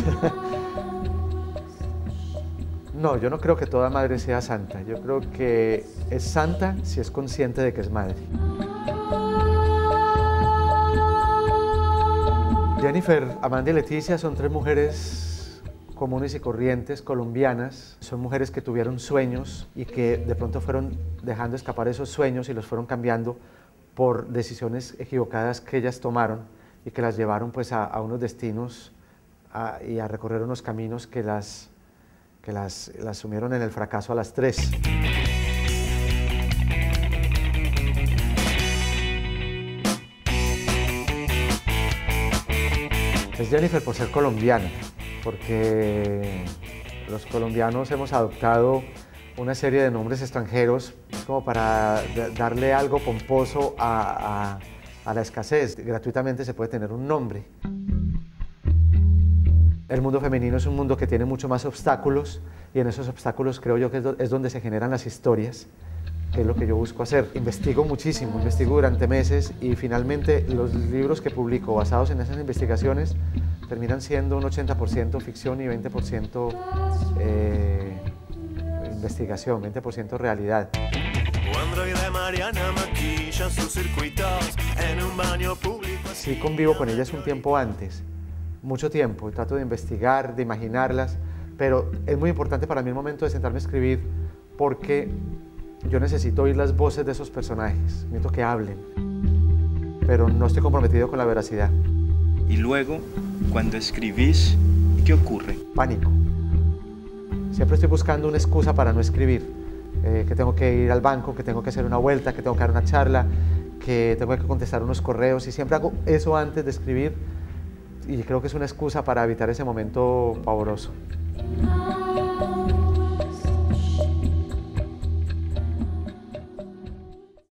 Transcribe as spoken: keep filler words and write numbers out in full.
No, yo no creo que toda madre sea santa. Yo creo que es santa si es consciente de que es madre. Jennifer, Amanda y Leticia son tres mujeres comunes y corrientes, colombianas. Son mujeres que tuvieron sueños y que de pronto fueron dejando escapar esos sueños y los fueron cambiando por decisiones equivocadas que ellas tomaron y que las llevaron pues a, a unos destinos a, y a recorrer unos caminos que las, que las, las sumieron en el fracaso a las tres. Es Jennifer por ser colombiana, porque los colombianos hemos adoptado una serie de nombres extranjeros como para darle algo pomposo a, a, a la escasez. Gratuitamente se puede tener un nombre. El mundo femenino es un mundo que tiene mucho más obstáculos y en esos obstáculos creo yo que es, do, es donde se generan las historias, que es lo que yo busco hacer. Investigo muchísimo, investigo durante meses y finalmente los libros que publico basados en esas investigaciones terminan siendo un ochenta por ciento ficción y veinte por ciento eh, investigación, veinte por ciento realidad. Sí convivo con ellas un tiempo antes, mucho tiempo, trato de investigar, de imaginarlas, pero es muy importante para mí el momento de sentarme a escribir porque yo necesito oír las voces de esos personajes, necesito que hablen, pero no estoy comprometido con la veracidad. Y luego, cuando escribís, ¿qué ocurre? Pánico. Siempre estoy buscando una excusa para no escribir, eh, que tengo que ir al banco, que tengo que hacer una vuelta, que tengo que dar una charla, que tengo que contestar unos correos y siempre hago eso antes de escribir y creo que es una excusa para evitar ese momento pavoroso.